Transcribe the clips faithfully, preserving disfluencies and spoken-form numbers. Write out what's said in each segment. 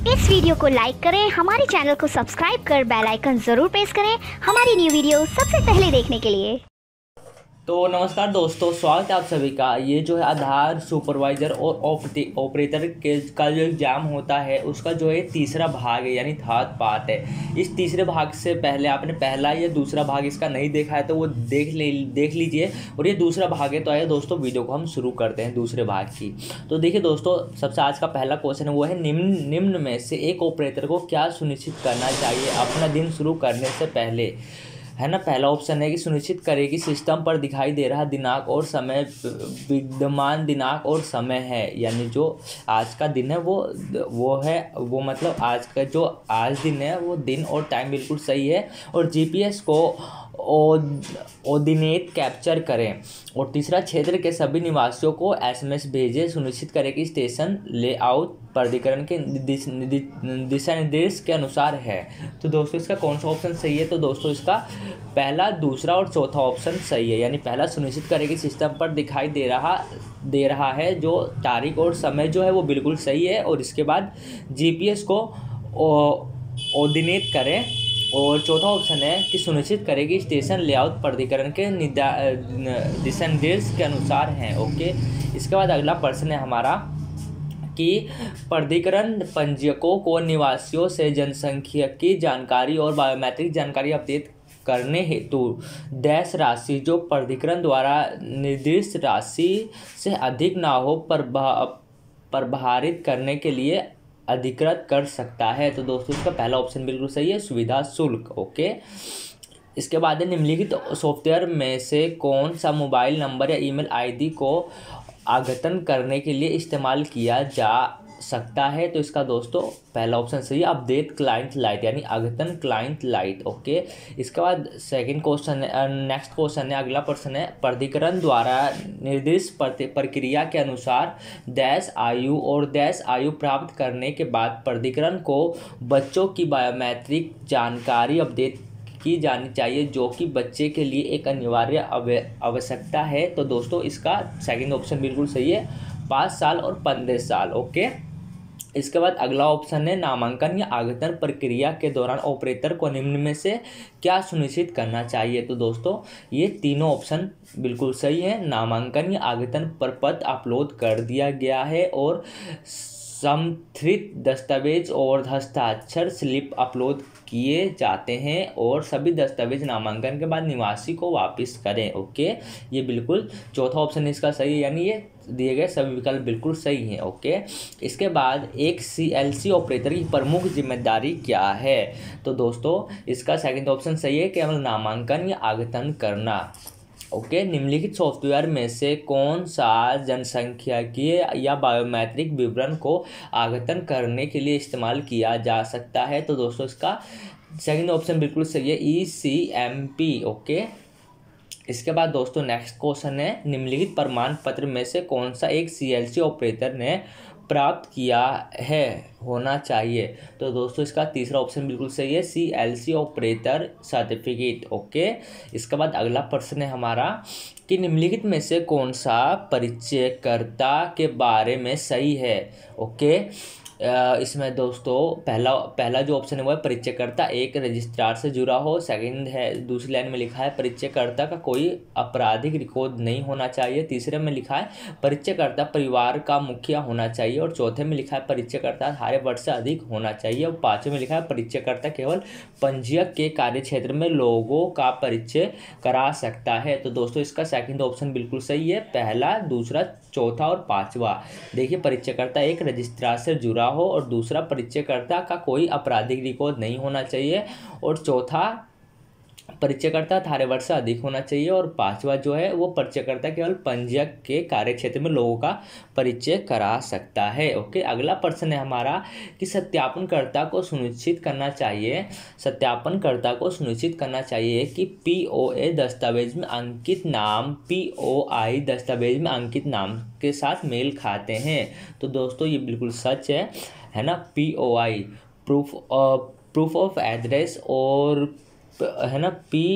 इस वीडियो को लाइक करें, हमारे चैनल को सब्सक्राइब कर बेल आइकन जरूर प्रेस करें हमारी न्यू वीडियो सबसे पहले देखने के लिए। तो नमस्कार दोस्तों, स्वागत है आप सभी का। ये जो है आधार सुपरवाइज़र और ऑपरेटर के का जो एग्ज़ाम होता है उसका जो है तीसरा भाग है, यानी थर्ड पार्ट है। इस तीसरे भाग से पहले आपने पहला या दूसरा भाग इसका नहीं देखा है तो वो देख ले देख लीजिए। और ये दूसरा भाग है। तो आइए दोस्तों वीडियो को हम शुरू करते हैं दूसरे भाग की। तो देखिए दोस्तों, सबसे आज का पहला क्वेश्चन है वो है निम्न निम्न में से एक ऑपरेटर को क्या सुनिश्चित करना चाहिए अपना दिन शुरू करने से पहले, है ना। पहला ऑप्शन है कि सुनिश्चित करें कि सिस्टम पर दिखाई दे रहा दिनांक और समय विद्यमान दिनांक और समय है, यानी जो आज का दिन है वो वो है वो मतलब आज का जो आज दिन है वो दिन और टाइम बिल्कुल सही है। और जीपीएस को ऑर्डिनेट कैप्चर करें। और तीसरा, क्षेत्र के सभी निवासियों को एसएमएस भेजें। सुनिश्चित करें कि स्टेशन लेआउट प्राधिकरण के दिशा निर्देश के अनुसार है। तो दोस्तों इसका कौन सा ऑप्शन सही है? तो दोस्तों इसका पहला, दूसरा और चौथा ऑप्शन सही है। यानी पहला, सुनिश्चित करें कि सिस्टम पर दिखाई दे रहा दे रहा है जो तारीख और समय जो है वो बिल्कुल सही है। और इसके बाद जीपीएस को ऑर्डिनेट करें। और चौथा ऑप्शन है कि सुनिश्चित करें कि स्टेशन लेआउट प्राधिकरण के दिशा निर्देश के अनुसार हैं। ओके, इसके बाद अगला प्रश्न है हमारा कि प्राधिकरण पंजीयकों को निवासियों से जनसांख्यिकी जानकारी और बायोमेट्रिक जानकारी अपडेट करने हेतु डैश राशि जो प्राधिकरण द्वारा निर्दिष्ट राशि से अधिक ना हो प्रभारित करने के लिए अधिकृत कर सकता है। तो दोस्तों इसका पहला ऑप्शन बिल्कुल सही है, सुविधा शुल्क। ओके, इसके बाद है निम्नलिखित सॉफ्टवेयर में से कौन सा मोबाइल नंबर या ईमेल आईडी को अद्यतन करने के लिए इस्तेमाल किया जा सकता है? तो इसका दोस्तों पहला ऑप्शन सही है, अपडेट क्लाइंट लाइट, यानी अद्यतन क्लाइंट लाइट। ओके, इसके बाद सेकंड क्वेश्चन है, नेक्स्ट क्वेश्चन है, अगला प्रश्न है, प्राधिकरण द्वारा निर्दिष्ट प्रक्रिया के अनुसार डैश आयु और डैश आयु प्राप्त करने के बाद प्राधिकरण को बच्चों की बायोमेट्रिक जानकारी अपडेट की जानी चाहिए जो कि बच्चे के लिए एक अनिवार्य आवश्यकता है। तो दोस्तों इसका सेकंड ऑप्शन बिल्कुल सही है, पाँच साल और पंद्रह साल। ओके, इसके बाद अगला ऑप्शन है, नामांकन या आगतन प्रक्रिया के दौरान ऑपरेटर को निम्न में से क्या सुनिश्चित करना चाहिए? तो दोस्तों ये तीनों ऑप्शन बिल्कुल सही है। नामांकन या आगतन प्रपत्र अपलोड कर दिया गया है और समर्थित दस्तावेज और हस्ताक्षर स्लिप अपलोड किए जाते हैं और सभी दस्तावेज नामांकन के बाद निवासी को वापस करें। ओके, ये बिल्कुल चौथा ऑप्शन इसका सही है, यानी ये दिए गए सभी विकल्प बिल्कुल सही हैं। ओके, इसके बाद एक सीएलसी ऑपरेटर की प्रमुख जिम्मेदारी क्या है? तो दोस्तों इसका सेकंड ऑप्शन सही है, केवल नामांकन या आगतन करना। ओके, निम्नलिखित सॉफ्टवेयर में से कौन सा जनसांख्यिकीय या बायोमेट्रिक विवरण को अद्यतन करने के लिए इस्तेमाल किया जा सकता है? तो दोस्तों इसका सेकंड ऑप्शन बिल्कुल सही है, E C M P. Okay, इसके बाद दोस्तों नेक्स्ट क्वेश्चन है, निम्नलिखित प्रमाण पत्र में से कौन सा एक सीएलसी ऑपरेटर ने प्राप्त किया है होना चाहिए? तो दोस्तों इसका तीसरा ऑप्शन बिल्कुल सही है, सीएलसी ऑपरेटर सर्टिफिकेट। ओके, इसके बाद अगला प्रश्न है हमारा कि निम्नलिखित में से कौन सा परिचयकर्ता के बारे में सही है? ओके, इसमें दोस्तों पहला पहला जो ऑप्शन है वो है परिचयकर्ता एक रजिस्ट्रार से जुड़ा हो। सेकंड है, दूसरी लाइन में लिखा है परिचयकर्ता का कोई आपराधिक रिकॉर्ड नहीं होना चाहिए। तीसरे में लिखा है परिचयकर्ता परिवार का मुखिया होना चाहिए। और चौथे में लिखा है परिचयकर्ता अठारह वर्ष से अधिक होना चाहिए। और पाँचवें में लिखा है परिचयकर्ता केवल पंजीयक के कार्य क्षेत्र में लोगों का परिचय करा सकता है। तो दोस्तों इसका सेकंड ऑप्शन बिल्कुल सही है, पहला, दूसरा, चौथा और पाँचवा। देखिए, परिचयकर्ता एक रजिस्ट्रार से जुड़ा हो और दूसरा परिचयकर्ता का कोई आपराधिक रिकॉर्ड नहीं होना चाहिए और चौथा परिचयकर्ता अठारह वर्ष से अधिक होना चाहिए और पांचवा जो है वो परिचयकर्ता केवल पंजीयक के कार्य क्षेत्र में लोगों का परिचय करा सकता है। ओके, अगला प्रश्न है हमारा कि सत्यापनकर्ता को सुनिश्चित करना चाहिए सत्यापनकर्ता को सुनिश्चित करना चाहिए कि पीओए दस्तावेज में अंकित नाम पीओआई दस्तावेज में अंकित नाम के साथ मेल खाते हैं। तो दोस्तों ये बिल्कुल सच है, है ना। POI proof proof of address और है ना, पी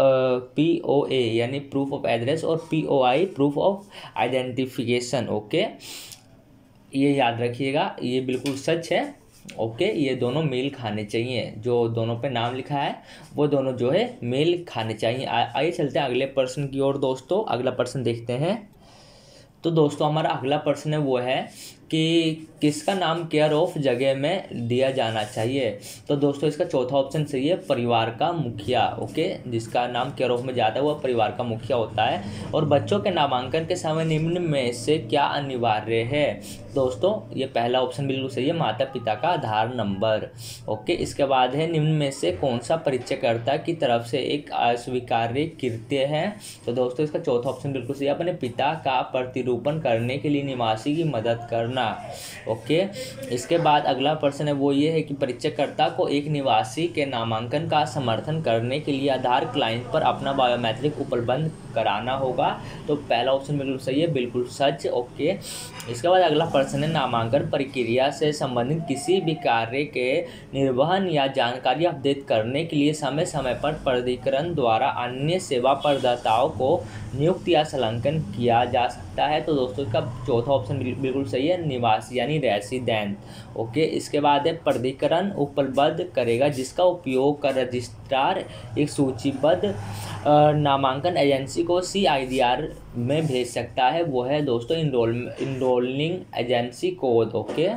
पी ओ ए यानी प्रूफ ऑफ एड्रेस और P O I proof of identification. Okay, ये याद रखिएगा, ये बिल्कुल सच है। ओके, ये दोनों मेल खाने चाहिए, जो दोनों पे नाम लिखा है वो दोनों जो है मेल खाने चाहिए। आइए चलते हैं अगले प्रश्न की ओर दोस्तों। अगला प्रश्न देखते हैं। तो दोस्तों हमारा अगला प्रश्न है वो है कि किसका नाम केयर ऑफ जगह में दिया जाना चाहिए। तो दोस्तों इसका चौथा ऑप्शन सही है, परिवार का मुखिया। ओके, जिसका नाम केयर ऑफ में जाता है वह परिवार का मुखिया होता है। और बच्चों के नामांकन के समय निम्न में से क्या अनिवार्य है। दोस्तों ये पहला ऑप्शन बिल्कुल सही है, माता पिता का आधार नंबर। ओके, इसके बाद है निम्न में से कौन सा परिचयकर्ता की तरफ से एक अस्वीकार्य कृत्य है। तो दोस्तों इसका चौथा ऑप्शन बिल्कुल सही है, अपने पिता का प्रतिरूपण करने के लिए निवासी की मदद करना। ओके, इसके बाद अगला प्रश्न है वो ये है कि परिचयकर्ता को एक निवासी के नामांकन का समर्थन करने के लिए आधार क्लाइंट पर अपना बायोमेट्रिक उपलब्ध कराना होगा। तो पहला ऑप्शन बिल्कुल सही है, बिल्कुल सच। ओके, इसके बाद अगला प्रश्न है नामांकन प्रक्रिया से संबंधित किसी भी कार्य के निर्वहन या जानकारी अपडेट करने के लिए समय समय पर प्राधिकरण द्वारा अन्य सेवा प्रदाताओं को नियुक्त या संलग्न किया जा सकता है। तो दोस्तों इसका चौथा ऑप्शन बिल्कुल सही है, निवासी यानी रेसिडेंट। ओके, इसके बाद है प्राधिकरण उपलब्ध करेगा जिसका उपयोग कर रजिस्ट्रार एक सूचीबद्ध नामांकन एजेंसी को सी आई डी आर में भेज सकता है, वो है दोस्तों enrol enrolling agency code. Okay,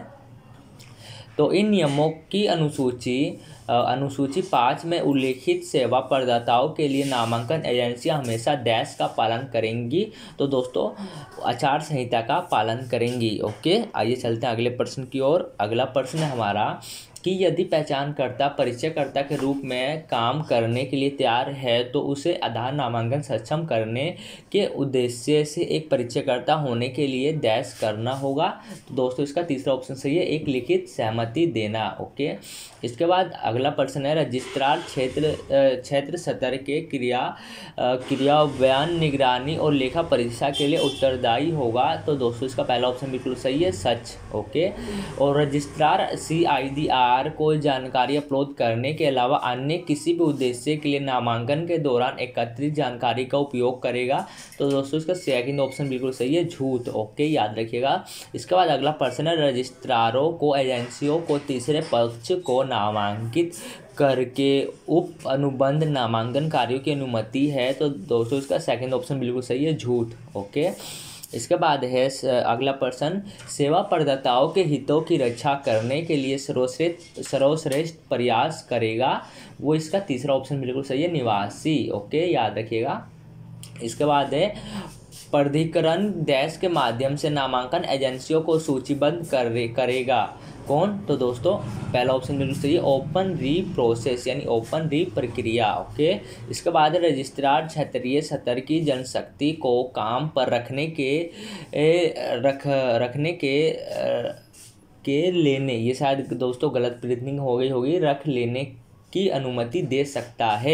तो इन नियमों की अनुसूची अनुसूची पाँच में उल्लेखित सेवा प्रदाताओं के लिए नामांकन एजेंसियां हमेशा डैश का पालन करेंगी। तो दोस्तों आचार संहिता का पालन करेंगी। ओके, आइए चलते हैं अगले प्रश्न की ओर। अगला प्रश्न है हमारा कि यदि पहचानकर्ता परिचयकर्ता के रूप में काम करने के लिए तैयार है तो उसे आधार नामांकन सक्षम करने के उद्देश्य से एक परिचयकर्ता होने के लिए डैश करना होगा। तो दोस्तों इसका तीसरा ऑप्शन सही है, एक लिखित सहमति देना। ओके, इसके बाद अगला प्रश्न है रजिस्ट्रार क्षेत्र क्षेत्र स्तर के क्रिया क्रियान्वयन निगरानी और लेखा परीक्षा के लिए उत्तरदायी होगा। तो दोस्तों इसका पहला ऑप्शन बिल्कुल सही है, सच। ओके, और registrar C I D R को जानकारी अपलोड करने के अलावा अन्य किसी भी उद्देश्य के लिए नामांकन के दौरान एकत्रित जानकारी का उपयोग करेगा। तो दोस्तों इसका सेकंड ऑप्शन बिल्कुल सही है, झूठ। ओके, याद रखिएगा। इसके बाद अगला प्रश्न है रजिस्ट्रारों को एजेंसियों को तीसरे पक्ष को नामांकित करके उप अनुबंध नामांकन कार्यों की अनुमति है। तो दोस्तों इसका सेकंड ऑप्शन बिल्कुल सही है, झूठ। ओके, इसके बाद है अगला प्रश्न सेवा प्रदाताओं के हितों की रक्षा करने के लिए सर्वश्रेष्ठ सर्वश्रेष्ठ प्रयास करेगा, वो इसका तीसरा ऑप्शन बिल्कुल सही है, निवासी। ओके, याद रखिएगा। इसके बाद है प्राधिकरण डैश के माध्यम से नामांकन एजेंसियों को सूचीबद्ध कर करेगा, कौन। तो दोस्तों पहला ऑप्शन बिल्कुल सही है, ओपन री प्रोसेस यानी ओपन री प्रक्रिया। ओके, इसके बाद रजिस्ट्रार क्षेत्रीय स्तर की जनशक्ति को काम पर रखने के ए, रख रखने के ए, के लेने, ये शायद दोस्तों गलत प्रिंटिंग हो गई होगी, रख लेने की अनुमति दे सकता है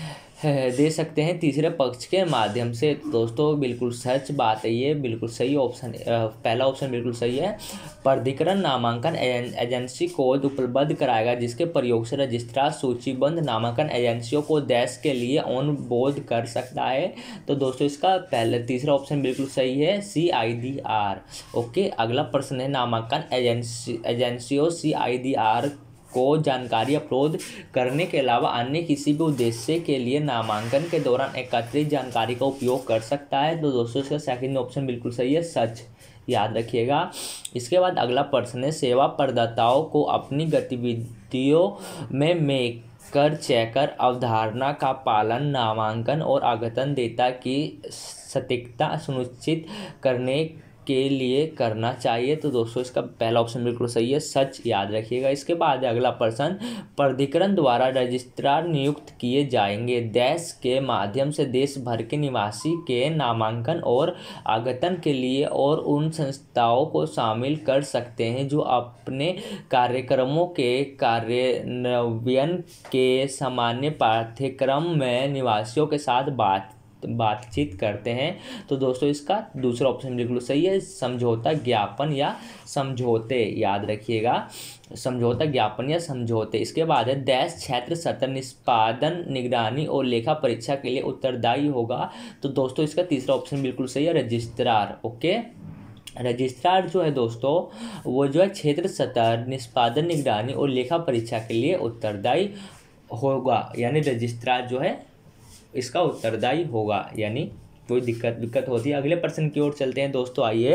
दे सकते हैं तीसरे पक्ष के माध्यम से। दोस्तों बिल्कुल सच बात है, ये बिल्कुल सही ऑप्शन, पहला ऑप्शन बिल्कुल सही है। प्राधिकरण नामांकन एजेंसी कोड उपलब्ध कराएगा जिसके प्रयोग से रजिस्ट्रार सूचीबद्ध नामांकन एजेंसियों को देश के लिए ऑन बोर्ड कर सकता है। तो दोस्तों इसका पहले तीसरा ऑप्शन बिल्कुल सही है, C I D R. Okay, अगला प्रश्न है नामांकन एजेंसी एजेंसियों सी आई डी आर को जानकारी अपलोड करने के अलावा अन्य किसी भी उद्देश्य के लिए नामांकन के दौरान एकत्रित जानकारी का उपयोग कर सकता है। तो दोस्तों इसका सेकंड ऑप्शन बिल्कुल सही है, सच। याद रखिएगा। इसके बाद अगला प्रश्न है सेवा प्रदाताओं को अपनी गतिविधियों में मेकर चेकर अवधारणा का पालन नामांकन और आगतन डेटा की सटीकता सुनिश्चित करने के लिए करना चाहिए। तो दोस्तों इसका पहला ऑप्शन बिल्कुल सही है, सच। याद रखिएगा। इसके बाद अगला प्रश्न प्राधिकरण द्वारा रजिस्ट्रार नियुक्त किए जाएंगे देश के माध्यम से देश भर के निवासी के नामांकन और आगतन के लिए और उन संस्थाओं को शामिल कर सकते हैं जो अपने कार्यक्रमों के कार्यान्वयन के सामान्य पाठ्यक्रम में निवासियों के साथ बात बातचीत करते हैं। तो दोस्तों इसका दूसरा ऑप्शन बिल्कुल सही है, समझौता ज्ञापन या समझौते। याद रखिएगा, समझौता ज्ञापन या समझौते। इसके बाद है देश क्षेत्र स्तर निष्पादन निगरानी और लेखा परीक्षा के लिए उत्तरदायी होगा। तो दोस्तों इसका तीसरा ऑप्शन बिल्कुल सही है, रजिस्ट्रार। ओके, रजिस्ट्रार जो है दोस्तों वो जो है क्षेत्र सतह निष्पादन निगरानी और लेखा परीक्षा के लिए उत्तरदायी होगा, यानी रजिस्ट्रार जो है इसका उत्तरदायी होगा, यानी कोई दिक्कत दिक्कत होती है। अगले प्रश्न की ओर चलते हैं दोस्तों, आइए।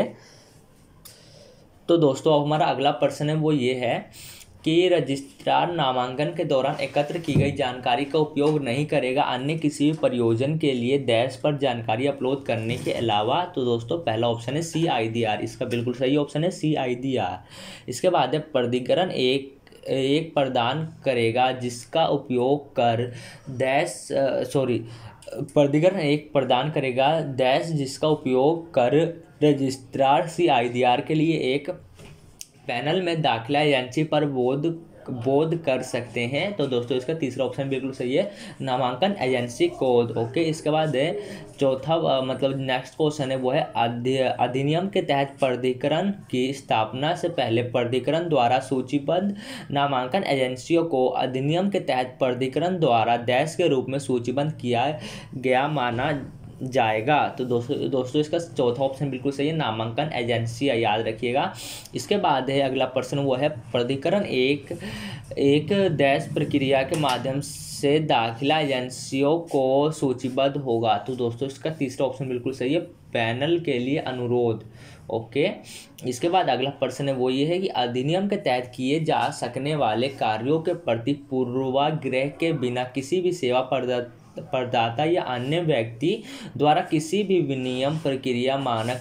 तो दोस्तों अब हमारा अगला प्रश्न है वो ये है कि रजिस्ट्रार नामांकन के दौरान एकत्र की गई जानकारी का उपयोग नहीं करेगा अन्य किसी भी प्रयोजन के लिए डैश पर जानकारी अपलोड करने के अलावा। तो दोस्तों पहला ऑप्शन है सी आई डी आर, इसका बिल्कुल सही ऑप्शन है सी आई डी आर। इसके बाद है प्राधिकरण एक एक प्रदान करेगा जिसका उपयोग कर डैश सॉरी प्राधिकरण एक प्रदान करेगा डैश जिसका उपयोग कर registrar C I D R के लिए एक पैनल में दाखिला एजेंसी पर बोध बोध कर सकते हैं। तो दोस्तों इसका तीसरा ऑप्शन बिल्कुल सही है, नामांकन एजेंसी कोड। ओके, इसके बाद है चौथा मतलब नेक्स्ट क्वेश्चन है वो है अधिनियम के तहत प्राधिकरण की स्थापना से पहले प्राधिकरण द्वारा सूचीबद्ध नामांकन एजेंसियों को अधिनियम के तहत प्राधिकरण द्वारा डैश के रूप में सूचीबद्ध किया गया माना जाएगा। तो दोस्तों दोस्तों इसका चौथा ऑप्शन बिल्कुल सही है, नामांकन एजेंसी, याद रखिएगा। इसके बाद है अगला प्रश्न वो है प्राधिकरण एक एक डैश प्रक्रिया के माध्यम से दाखिला एजेंसियों को सूचीबद्ध होगा। तो दोस्तों इसका तीसरा ऑप्शन बिल्कुल सही है, पैनल के लिए अनुरोध। ओके, इसके बाद अगला प्रश्न है वो ये है कि अधिनियम के तहत किए जा सकने वाले कार्यों के प्रति पूर्वाग्रह के बिना किसी भी सेवा प्रदाता प्रदाता या अन्य व्यक्ति द्वारा किसी भी विनियम प्रक्रिया मानक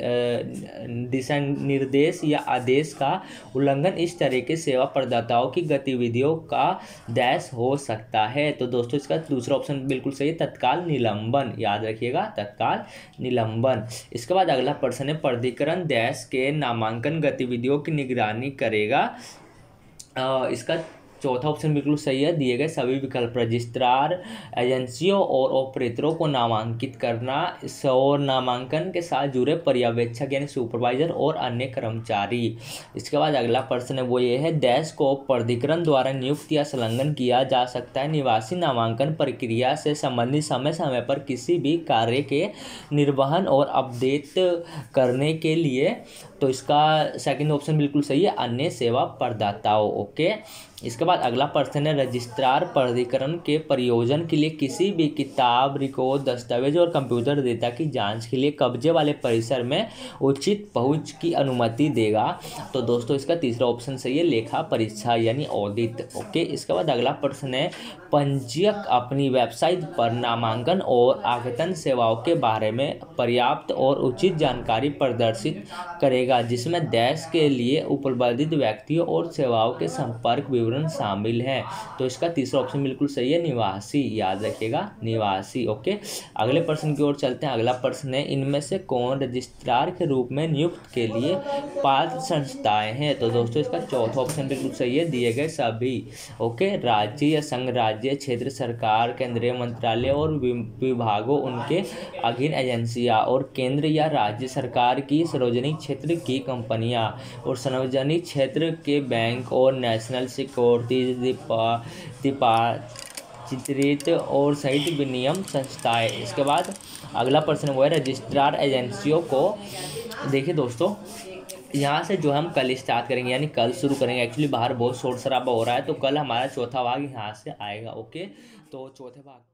दिशा निर्देश या आदेश का उल्लंघन इस तरह के सेवा प्रदाताओं की गतिविधियों का डैश हो सकता है। तो दोस्तों इसका दूसरा ऑप्शन बिल्कुल सही है, तत्काल निलंबन, याद रखिएगा तत्काल निलंबन। इसके बाद अगला प्रश्न है प्राधिकरण डैश के नामांकन गतिविधियों की निगरानी करेगा। इसका चौथा ऑप्शन बिल्कुल सही है, दिए गए सभी विकल्प रजिस्ट्रार एजेंसियों और ऑपरेटरों को नामांकित करना और नामांकन के साथ जुड़े पर्यवेक्षक यानी सुपरवाइजर और अन्य कर्मचारी। इसके बाद अगला प्रश्न है वो ये है डैश को प्राधिकरण द्वारा नियुक्त या संलग्न किया जा सकता है निवासी नामांकन प्रक्रिया से संबंधित समय समय पर किसी भी कार्य के निर्वहन और अपडेट करने के लिए। तो इसका सेकंड ऑप्शन बिल्कुल सही है, अन्य सेवा प्रदाताओं। ओके, इसके बाद अगला प्रश्न है रजिस्ट्रार प्राधिकरण के प्रयोजन के लिए किसी भी किताब, रिकॉर्ड, दस्तावेज और कंप्यूटर डेटा की जांच के लिए कब्जे वाले परिसर में उचित पहुंच की अनुमति देगा। तो दोस्तों इसका तीसरा ऑप्शन सही है, लेखा परीक्षा यानी ऑडिट। ओके, इसके बाद अगला प्रश्न है पंजीयक अपनी वेबसाइट पर नामांकन और आवेदन सेवाओं के बारे में पर्याप्त और उचित जानकारी प्रदर्शित करेगा जिसमें डैश के लिए उपलब्धित व्यक्तियों और सेवाओं के संपर्क विवरण शामिल हैं। तो इसका तीसरा ऑप्शन बिल्कुल सही है, निवासी, याद रखिएगा निवासी। ओके, अगले प्रश्न की ओर चलते हैं। अगला प्रश्न है इनमें से कौन रजिस्ट्रार के रूप में नियुक्त के लिए पात्र संस्थाएं हैं। तो दोस्तों इसका चौथा ऑप्शन बिल्कुल सही है, दिए गए सभी। ओके, राज्य या संघ राज्य, क्षेत्र सरकार, केंद्रीय मंत्रालय और विभागों, उनके अधीन एजेंसियां और केंद्र या राज्य सरकार की सार्वजनिक क्षेत्र की कंपनियां और सार्वजनिक क्षेत्र के बैंक और नेशनल सिक्योरिटीज चित्रित और सहित विनियम संस्थाएं। इसके बाद अगला प्रश्न वो है रजिस्ट्रार एजेंसियों को। देखिए दोस्तों यहाँ से जो हम कल स्टार्ट करेंगे यानी कल शुरू करेंगे, एक्चुअली बाहर बहुत शोर शराबा हो रहा है तो कल हमारा चौथा भाग यहाँ से आएगा। ओके, तो चौथे भाग